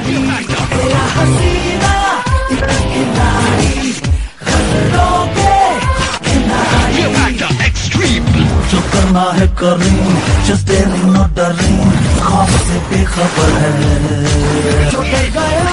तेरा हसीना एक खिलाड़ी, खतरों के खिलाड़ी। जो करना है करीम, just daring not daring, ख्वाब से बेखबर है। जो डर गया